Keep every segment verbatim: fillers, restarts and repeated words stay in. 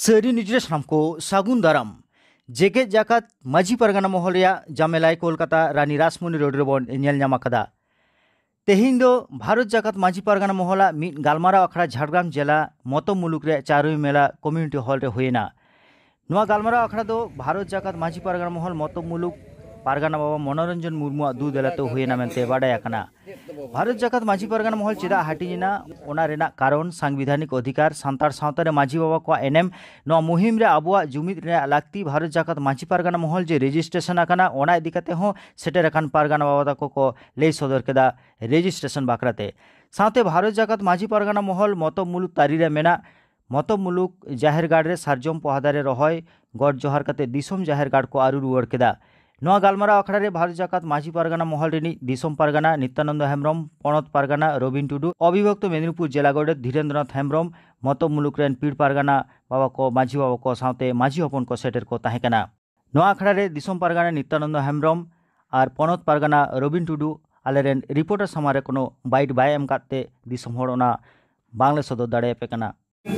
सरी निजरे साम को सागुन दाराम जेगे जाकात माजी परगना महल जामेलाई कोलकाता रानी रासमणी रोड रेबन नेल नाम आकादा। तेहिं दो भारत जाकात माजी परगना महला मिद गालमाराव आखड़ा झाड़ग्राम जिला मतो मुलुक रे चारुई मेला कम्युनिटी हॉल रे हुएना। नुआ गालमाराव आखड़ा दो भारत जाकात माजी परगना महल मतो मुलुक पारगाना बाबा मनोरंजन मुर्मु दू देलाते हुएना मेनते बाडाय आकाना। भारत जाकात माजी परगना महल चेदा हाटिना ओना रेना कारण सांविधानिक अधिकार सान्तार सावतारे माजी बाबा को एनएम नो मुहिम रे आबुआ जुमिद रे लाक्ति भारत जाकात माजी परगना महल जे रेजिस्ट्रेशन आकाना ओना इदी काते हो सेटेर आकान पारगाना बाबा ताको को लई सदर केदा रेजिस्ट्रेशन बाकराते। साथे भारत जाकात माजी परगना महल मतो मुलुक तारी रे मेना मतो मुलुक जाहेर गाड़ रे सारजम पहादारे रहोय गड जोहार काते दिसोम जाहेर गाड़ को आरु रुआड़ केदा। नवा गालमारा अखड़ा रे भारत जाकात माजी पारगाना महल रेनी दिसोम पारगाना नित्यानंद हेम्ब्रम पणत पारगाना रबिन टुडू अविभक्त मेदिनीपुर जिला गड़े धीरेन्द्रनाथ हेम्ब्रम मतो मुलुक रेन पीड़ पारगाना बाबा को माजी बाबा को साथे माजी हपन को सेटर को ताहेकाना। नवा अखड़ा रे दिसोम पारगाना नित्यानंद हेम्ब्रम और पणत पारगाना रबिन टुडू आलेरेन रिपोर्टर सामारे कोनो बाइट बाय एम काते दिसोम हर ओना बांग्ला सदर दाड़े पे कना।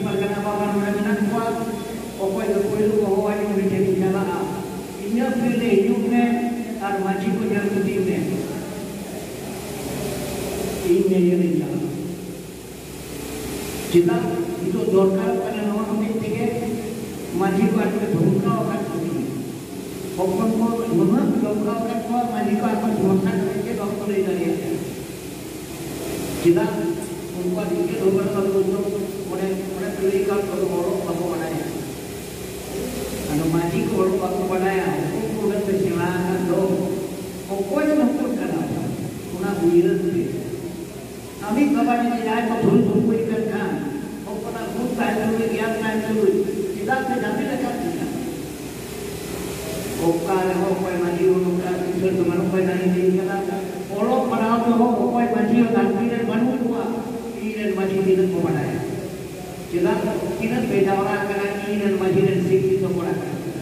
और माजी को जन्मदिन में ini ini jalan. Kita itu dorkar pada nomor tiga माजी को आकर धोखा होकर चुकी है। पकड़ को नमक धोखा होकर को माजी को आकर धोखा करके डॉक्टर ले जाए। kita उनको दिखे धोखा कर दो तो उन्हें उन्हें पीड़ित का करो बड़ो बाबू बनाया। अनु माजी को बड़ो बाबू बनाया। उनको उन्हें पेशवा कर दो कोई नौकर करना उन्हें बुझे थे अभी कबाड़ में जाए तो धूल धूल कोई करना और पता भूत पैदल में ज्ञान पैदल में सीधा से जाने लगा था ओकार हो कोई माजी हो लोग का किसी तो मनो कोई नहीं नहीं करता ओलो पढ़ाओ तो हो कोई माजी हो दांती ने बनू हुआ इन्हें माजी दिन को बनाया सीधा इन्हें बेचारा करना इन्हें माजी ने सीखी तो पड़ा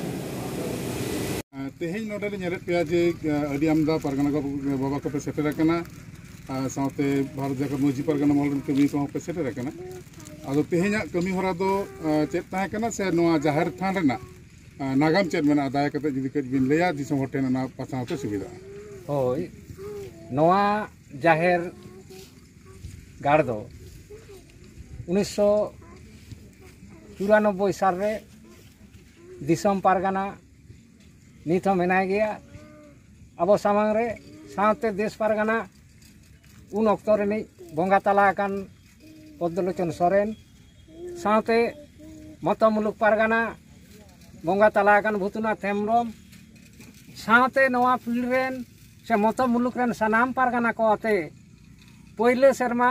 तेहें नोटे नेरे पे जे अडी आमदा परगना बाबा को पे सेटेर रखना साथे भारत जाकात माजी परगना महल कमी को पे सेटेर रखना आदो तेहें कमी हरा दो चेत ताहे कना से नोआ जाहेर थान रेना नागाम चेत मेना दाया कते जदि कज बिन लेया दिसम होटेन ना पासावते सुविधा होय नोआ जाहेर गाड़ दो उन्नीस सौ चौरानबे साल रे दिसम पारगाना नित मेनाय गया अब सामांग रे साथे देश पारगाना उन अक्तो रे बंगा तला आकान पद्मलोचन सोरेन साथे मतो मुलुक पारगाना बंगा तला आकान भूतनाथ हेम्ब्रम साथे नवा पीढ़ रेन से मतो मुलुक रेन सानाम पारगाना को आते पहले शर्मा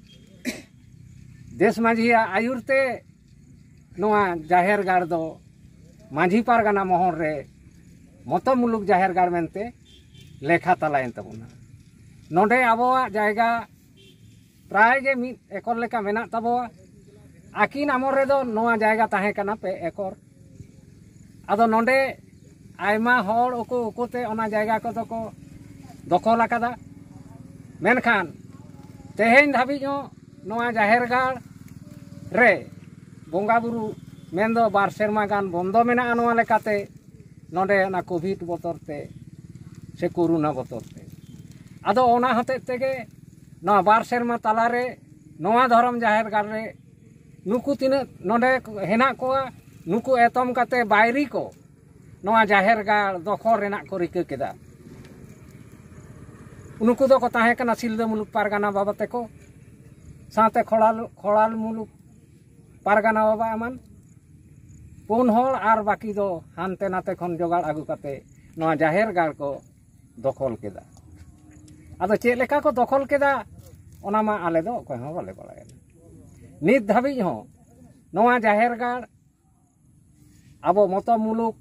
देश माझिया आयुरते नवा जाहेर गाड़ दो माझी पारगाना महल रे मतो मुलुक जाहेर गाड़ मेनते लेखा तलायन तबुना नोडे आबोआ जायगा प्राय गे मिद एकर लेका मेना तबोआ आकिन आमर रेदो नोआ जायगा ताहे कना पे एकर आदो नोडे आयमा हर ओको ओकोते ओना जायगा को दको दखल आकादा मेनखान तेहें धाबी जो नोआ जाहेर गाड़ रे बोंगा बुरु मेनदो बार सेरमा गान बंदो मेना नोआ लेकाते नोडे ना कोविड बतरते से कोरोना बतरते आदो ओना हते तेगे ना बार सेरमा तालारे नोआ धर्म जाहेर गाड़ रे नुकु तिना नोडे हेना कोआ नुकु एतम काते बायरी को नोआ जाहेर गाड़ दखल रेना को रिका केदा उनको दो को ताहे कना सिलदा मुलुक पारगाना बाबा तेको साथे खोलाल खोलाल मुलुक पारगाना बाबा एमान पुन हर आर बाकी दो हानते नाते खन जोगाड़ आगु काते नोआ जाहेर गाड़ को दखल केदा आदो चेक लेका को दखल केदा ओना मा आले दो कोई हो बाले बालाया नित धाबी हो नोआ जाहेर गाड़ आबो मतो मुलुक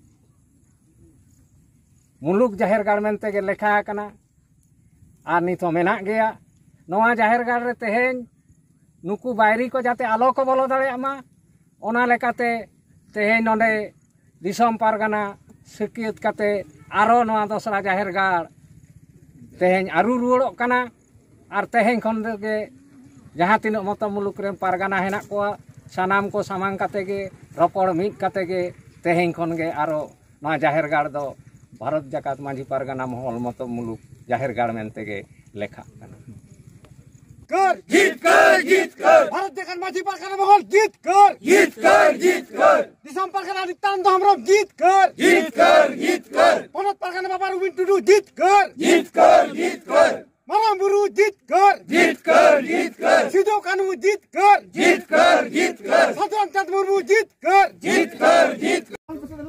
मुलुक जाहेर गाड़ मेनते गे लेखा आकना आर नित हो मेना गया नोआ जाहेर गाड़ रे तेहें नुकु बायरी को जाते आलो को बोलो दाड़ेया मा ओना लेकाते तेहें नोडे दिसोम पारगाना सिकियत काते आरो नोआ दसरा जाहेर गाड़ तेहें आरु रुआड़ोग काना आर तेहें खन गे जहाँ तीन मतो मुलुक रे पारगाना हेना को सानाम को सामांग काते गे ᱨᱚᱯᱚᱲ ᱢᱤᱫ ᱠᱟᱛᱮ ᱜᱮ ᱛᱮᱦᱮᱧ ᱠᱷᱚᱱ ᱜᱮ ᱟᱨᱚ ᱱᱚᱣᱟ ᱡᱟᱦᱮᱨ ᱜᱟᱲ ᱫᱚ ᱵᱷᱟᱨᱚᱛ ᱡᱟᱠᱟᱛ ᱢᱟᱹᱡᱷᱤ ᱯᱟᱨᱜᱟᱱᱟ ᱢᱚᱦᱚᱞ ᱢᱚᱛᱚ ᱢᱩᱞᱩᱠ ᱡᱟᱦᱮर गाड़ मेनते गे लेखा कना कर जीत कर जीत कर भारत जगत माझी पारगाना महल जीत कर जीत कर जीत कर दिसम पारगाना नितान दो हमरो जीत कर जीत कर जीत कर पनत पारगाना बाबा रुबिन टुडू जीत कर जीत कर जीत कर माराम बुरु जीत कर जीत कर जीत कर सिद्धो कानू जीत कर जीत कर जीत कर सदन चंद मुर्मू जीत कर जीत कर जीत कर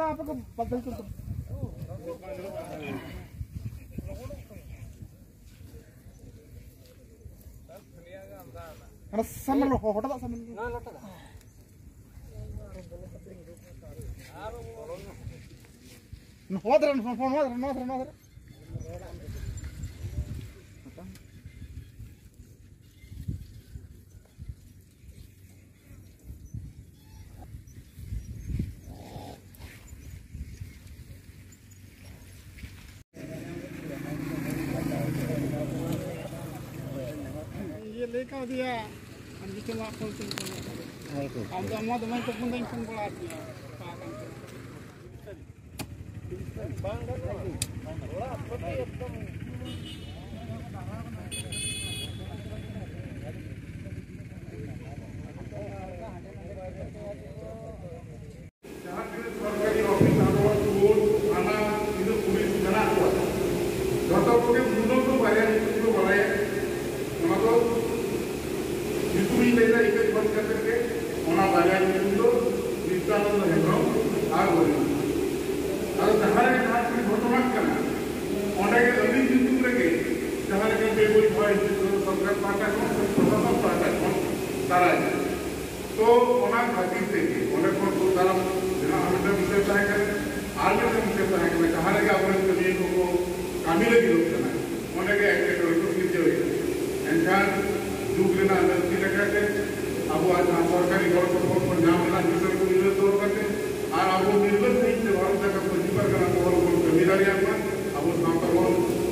karena sama lo hotel tak sama lo no hotel no hotel no hotel no hotel no hotel लेकर दिया हम भी चला खोल के हम तो हम तो मैं तो पुंदा इन बोला दिया पागल सरकारी ऑफिस आरो कोर्ट थाना इधर पुलिस थाना को যত কোকে মুন্ডো তো বাইরে নিতে বলে ওনা তো जितनी लेना इसे बंद कर करके होना बाजार में तो नित्यानंद है ब्रो आग बोली और जहाँ के साथ में घटना करना होने के अभी जितने लगे जहाँ के बेबुल भाई सरकार पार्टी को प्रशासन पार्टी को तारा है तो होना खातिर से होने को तो तारा जहाँ हमें विषय चाहे करें आगे से विषय चाहे करें जहाँ के अपने कभी को कामिल की लोग करना होने के एक्टर को किसी हुए एंजान जुगलेना नजदीक लगाते अब आज सरकारी गौर सपोर्ट पर नाम ना जिसर को निर्देश तौर करते और अब वो निर्देश नहीं से भारत का मजीब करना मोहल को जमींदारी आपन अब उस नाम पर वो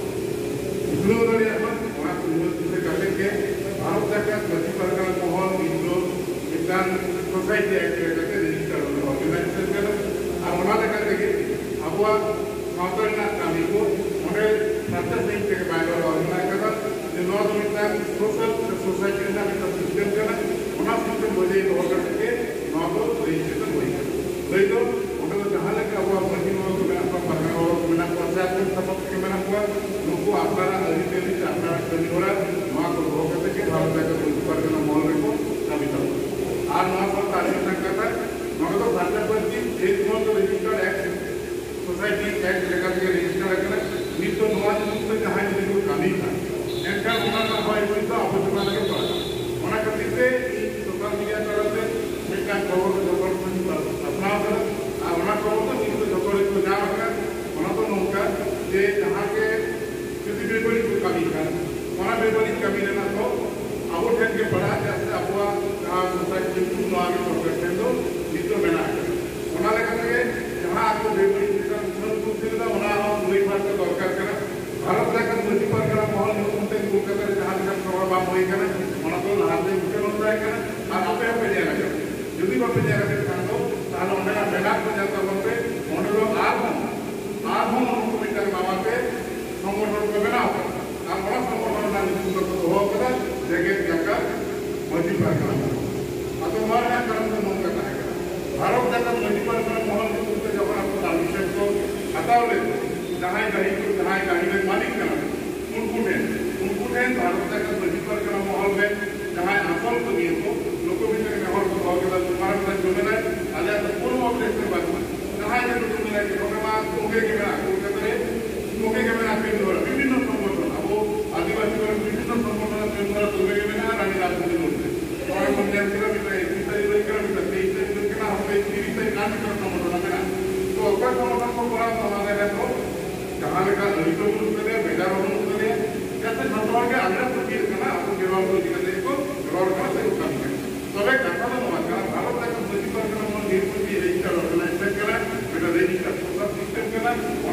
जमींदारी आपन वहाँ से निर्देश से करते के भारत का मजीब करना मोहल इंदो इतान सोसाइटी एक्ट करते रजिस्टर ऑर्गेनाइजेशन करते और वहाँ लगाते के अब वो माउंटेन नामी को उन्हें सत्तर से के बाहर ऑर्गेनाइज करता नॉर्थ मिडलैंड सोशल सोसाइटी का एक सिस्टम करना उना सिस्टम बजे और करके नॉर्थ रजिस्ट्रेशन होई ले तो उनको जहां लगे अब आप मशीन और में आपका परमानेंट और बिना पंचायत में सपोर्ट के बिना हुआ लोगों आपका अधिकारी से आपका करनी हो रहा वहां को हो करते के भारत का ऊपर का मॉल में को सभी तक आज वहां पर तारीख तक करता है मगर तो भारत पर की एक मॉल तो रजिस्टर्ड एक्ट सोसाइटी एक्ट लेकर के रजिस्टर करना नहीं तो नवाज मुझसे जहां जो कानून था एंकर उन्होंने हमारे कोई तो अवसर लगे तो उन्होंने कहते थे सोशल मीडिया करते मिलकर खबर खबर अपना कर उन्होंने खबर तो नहीं तो खबर को जा रहा उन्होंने तो नौका जे जहाँ के किसी भी कोई कमी था उन्होंने भी बड़ी कमी लेना तो अब उठे के पढ़ा जैसे अबुआ जहाँ सोसाइटी में लोग आगे बढ़ करते हैं तो नहीं तो मेरा उन्होंने कहते हैं जहाँ आपको बेबड़ी जिसका मूल सुविधा उन्होंने हम वही बात का दरकार करें भारत का मजीब पारगाना महल मुख्यमंत्री कोलकाता जहाँ जहाँ खबर बात हुई करना उन्होंने तो लाभ मुख्यमंत्री है करना और आप पे जाए लगे यदि आप पे जाए लगे तो तालो उन्हें बेला को जाता बोलते उन्हें लोग आग हम आग हम उनको मिलकर मामा पे संगठन को बना होगा और बड़ा संगठन ना निश्चित तो हो करा जगह जगह मजीब पारगाना अब तो हमारे यहाँ कर्म को मन करना है भारत का मजीब पारगाना महल मुख्यमंत्री जब आपको अभिषेक को हटाओ ले जहाँ गाड़ी को जहाँ गाड़ी में मालिक करना उनको है उनको है भारत का मजीब पारगाना महल में जहाँ असल को दिए तो लोगों में से महल को भाव के बाद तुम्हारे साथ जो मिला है आज तो पूर्ण ऑपरेशन के बाद जहाँ ये लोग मिला है कि हमें वहाँ कोगे के मेरा कोगे करे कोगे के मेरा पेड़ हो रहा विभिन्न संगठन अब वो आदिवासी वर्ग विभिन्न संगठन पेड़ हो रहा कोगे के मेरा रानी राजधानी होते और पंजाब के मिला है इस तरह के मिला है इस तरह के ना हमें इस तरह का संगठन मिला तो अगर संगठन को बड़ा समाधान है तो जहाँ लगा ललित मुल्क करे बेजार मुल्क करे जैसे भगवान के अंदर प्रति करना आपको केवल को दिखाते को केवल का से काम है तो वे कथा तो मत करना भारत का मजीब पारगाना महल निर्मित रजिस्टर ऑर्गेनाइजेशन करना बेटा रजिस्टर सब सिस्टम करना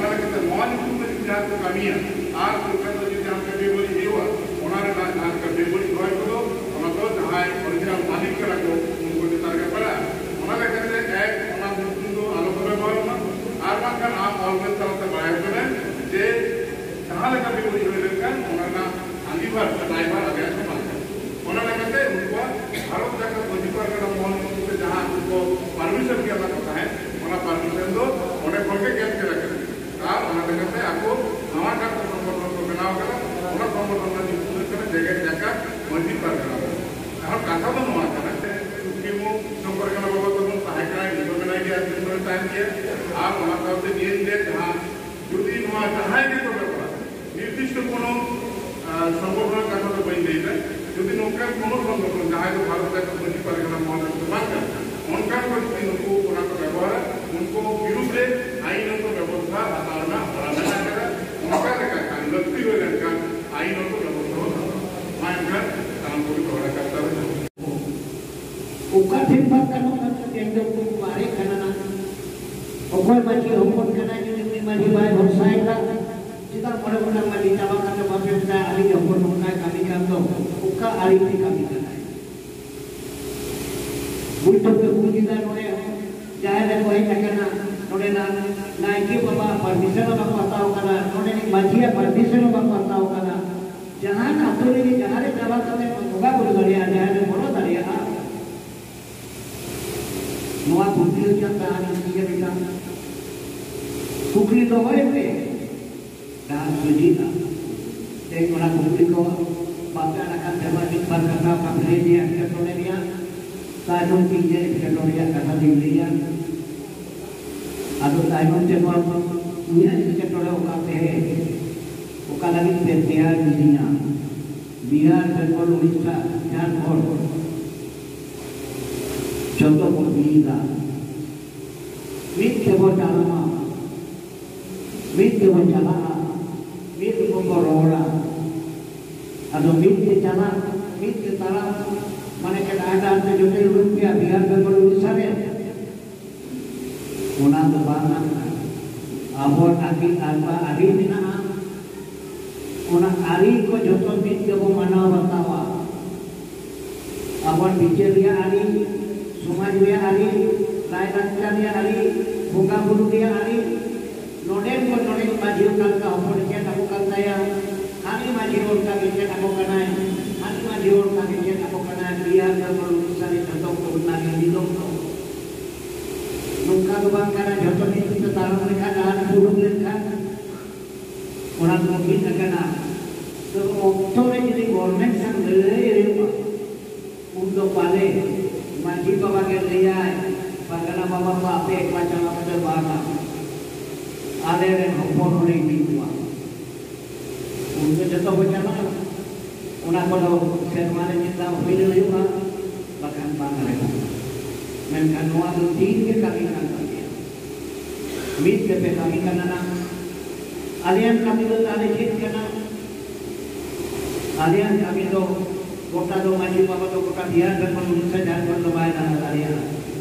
निर्दिष्ट कोनो संगठन कथा तो बन गई है यदि नौका कोनो संगठन जहाँ तो भारत का मांझी परगना महल इस्तेमाल करता उनका कोई उनको उनका व्यवहार उनको विरुद्ध आईन को व्यवस्था हटाना हटाना करा उनका लेकर काम लगती हुई लेकर आईन को व्यवस्था मैं इनका काम को दोहरा करता हूँ उका फिर बात करना मतलब केंद्र को बारे करना ओकोई माजी होपन करना जो माजी बाय भरसाई का जितना बड़े बड़े माजी चावा का जो बात करता है आली होपन होना कमी काम तो उका आली भी कमी करना है बुल्टो पे बुल्टिदा नोड़े जाहे रे कोई करना नोड़े ना नाइकी बाबा परमिशन बाबा बताओ करना नोड़े नहीं माजी परमिशन बाबा बताओ करना जहाँ ना तो नहीं जहाँ रे चावा करने होगा बोल दरिया जाहे रे बोलो दरिया नवा बुल्टियो जाता है ये बेटा कुकरी तो है पे डांस सुजीता एक बड़ा कुकरी को बाका रखा जमा दिन पर करना पकड़े दिया कटोरे दिया ताजों की ये कटोरिया कथा दी दिया अब ताजों से कौन ये कटोरे उकाते हैं उकाला भी पे बिहार दिया बिहार बंगाल उड़ीसा झारखंड चौदह को बीजा मित्र को जाना मित्र को जाना मित्र को रोड़ा अदो मित्र जाना मित्र तारा माने के आधा से जो कई रुपया बिहार में बड़े उड़ीसा में उना तो बाना अब आगे आलपा आगे बिना उना आरी को जो तो मित्र को मना बतावा अब बिचरिया आरी समाज में आरी रायदार में आरी भूखा बुरु में आरी नोडेल को नोडेल माजियों का का होने के टापू करता है हानी माजियों का किसी टापू करना है हानी माजियों का किसी टापू करना है बिहार का बड़े सारे जतों को उतना के दिलों को नुका तो बात करना जतों में तो तारों में का डाल बुरु में का orang mungkin akan तो ओक्टोबर jadi गवर्नमेंट संग ले untuk balik माजी बाबा के लिया परगना बाबा को आपे एक macam apa terbaca ada yang hopon oleh itu untuk jatuh bencana orang kalau sermane kita pilih juga bahkan bangga menkan nuat rutin ke kami kan mit ke kami kan anak alian kami tu ada cip kena alian kami tu kota tu maju apa tu kota dia dan manusia jangan berlebihan dengan alian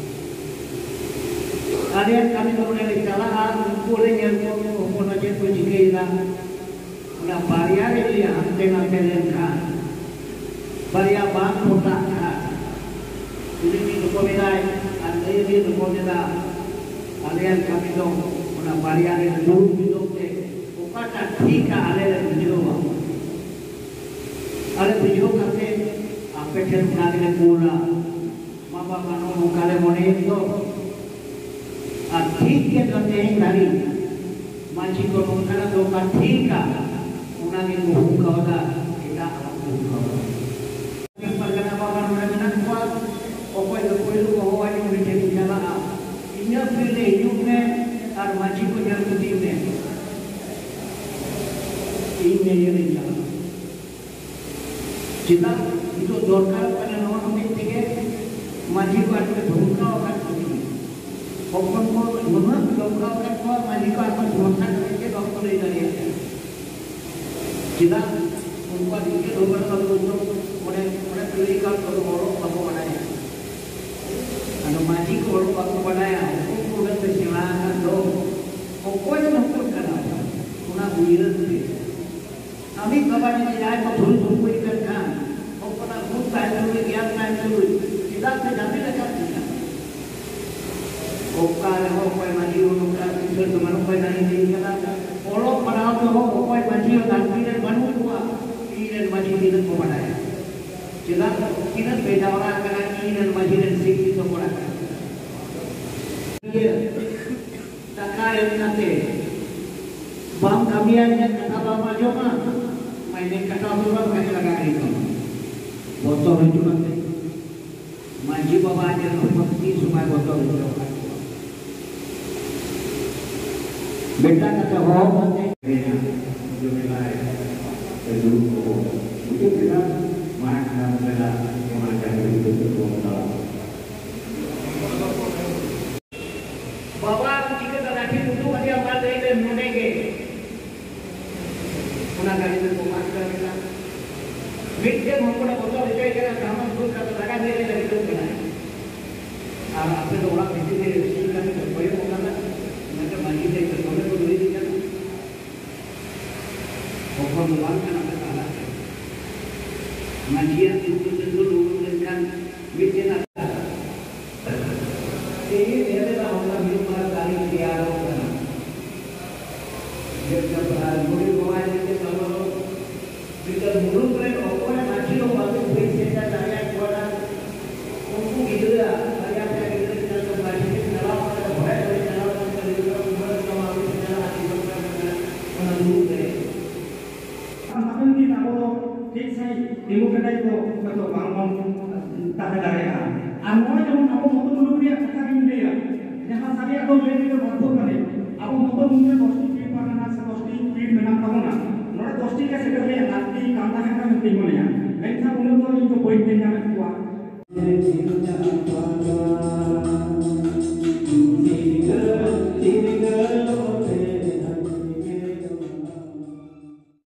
alian kami tu mulai bicara boleh nyerbu pun aja tu jika hilang nak bayar dia dengan pelenkan bayar bank kota ini ni tu komedai ada ini tu komedai alian kami tu nak bayar dulu hidup deh kata ठीक है आले video आले video करते आपके खेल बनाने में पूरा मापा मानो मुकाले मोने तो आ ठीक के करते हैं नारी माची को मुकाला तो का ठीक है उन्हें के मुँह का होता इतना अलग मुँह का होता जब परगना बाबा ने बिना कुआ ओपन तो कोई लोग हो वाली मुझे नहीं जाना इन्हें फिर ले युग में और माची को जरूर दी में ini yang dijalan. Jika itu dorkar pada nomor tiga, maju pada dorkar akan begini. Pokok pokok nomor dorkar akan keluar maju akan dorkar kerja doktor dari dia. Jika umpat ini dorkar kalau untuk mulai mulai berikan kalau orang bawa mana ya. Anu maju kalau bawa mana ya, umpat bukan persilangan dong. Pokoknya nomor kerana, kuna buiran tu. Kami kawan ini jalan kau turun turun pun ikan, kau pernah pun tahu turun dia tahu turun, tidak terjadi dekat dia. Kau kalau kau kau maju kau kalau itu teman kau dari ini kalau kalau pada waktu kau kau maju dan tidak maju tua, tidak maju tidak kau mana ya. Tidak tidak beda orang kerana tidak maju dan sikit itu orang. Dia tak kaya nanti. Bang kami hanya kata bapa joma. Ini kata orang kaya lagi itu, botol itu nanti, maju bawa aja seperti semua botol itu. Beda kata orang nanti, turun ke belakang dia lagi turun kena. Ah, apa tu orang itu dia sih kan terkoyak orang lah. Mereka mandi dia terkoyak tu dia kan. Pokok luar kan apa salah. Mandian itu tentu luruskan bikin apa. Ini dia adalah orang minum kali dia orang. Dia berada di bawah ini kalau kita mulung kan orang mati orang baru bersihkan saya kuat. Untuk itu ya, saya saya itu kita kembali ke dalam ada banyak dari dalam dari dalam umur sama itu dalam hati kita menunggu deh. Akan kita kalau kita demokrasi itu betul bangun tak ada ya. Anu yang aku mau tunggu dia kata ini dia. Jangan saya atau dia itu betul kan? Aku mau tunggu dosti pernah dosti pin menang kamu nak. Nora dosti ke sebenarnya nanti kanta yang kan penting mana ya. Mereka umur tu itu poin yang kuat.